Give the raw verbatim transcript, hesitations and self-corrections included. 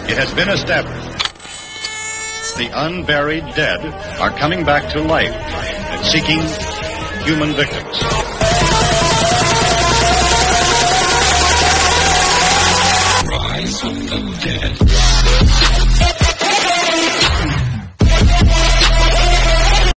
It has been established the unburied dead are coming back to life and seeking human victims. Rise of the Dead.